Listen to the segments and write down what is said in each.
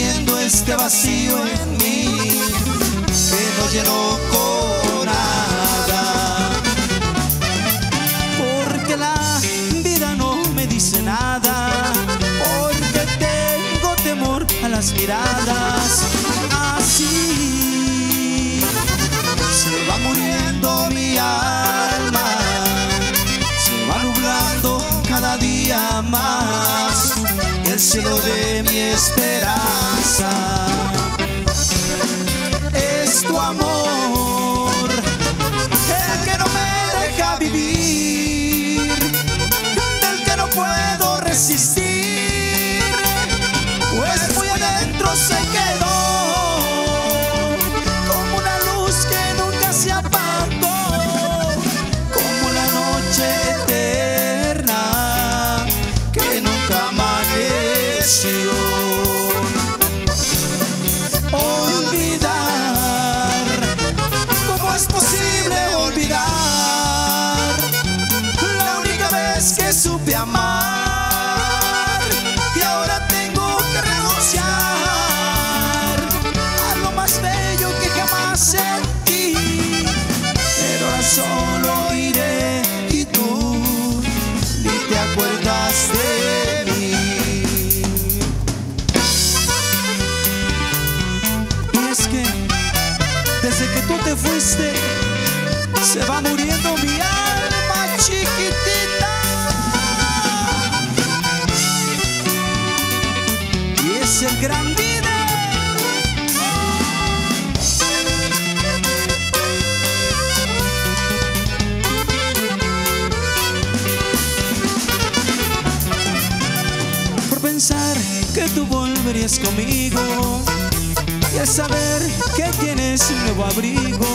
creciendo este vacío en mí que no lleno con nada. Porque la vida no me dice nada, porque tengo temor a las miradas. Así se va muriendo mi alma, se va nublando cada día más el cielo de mi esperanza. Es tu amor el que no me deja vivir, del que no puedo resistir, pues muy adentro se quedó como una luz que nunca se apagó, como la noche eterna que nunca amaneció. ¿Cómo es posible olvidar la única vez que supe amar? Y ahora tengo que renunciar a lo más bello que jamás sentí. Pero ahora solo iré y tú ni te acuerdas de mí. Y es que desde que tú te fuiste, se va muriendo mi alma chiquitita. Y es el gran líder. Por pensar que tú volverías conmigo, y al saber que tienes un nuevo abrigo,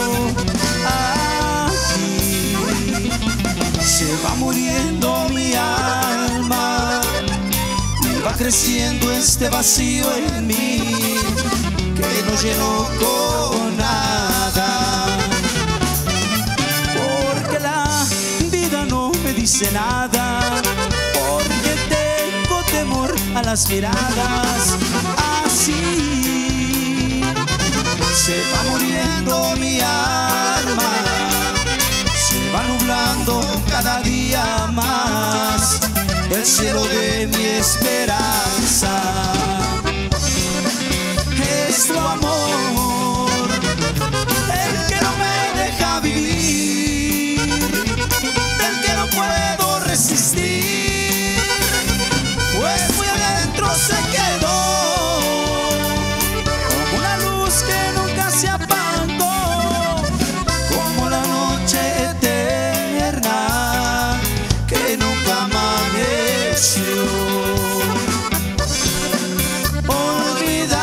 aquí se va muriendo mi alma y va creciendo este vacío en mí que no lleno con nada. Porque la vida no me dice nada, porque tengo temor a las miradas. Así se va muriendo mi alma, se va nublando cada día más el cielo de mi esperanza. Es tu amor el que no me deja vivir, del que no puedo resistir, pues muy adentro se quedó se apagó como la noche eterna que nunca amaneció. Olvidar,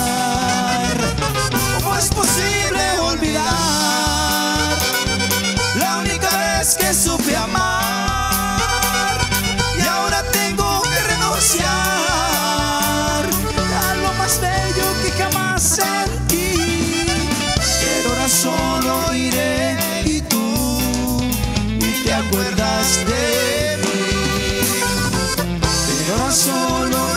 ¿cómo es posible olvidar la única vez que supe amar? Y ahora tengo que renunciar a lo más bello que jamás sentí. Solo iré y tú ni te acuerdas de mí. Pero ahora solo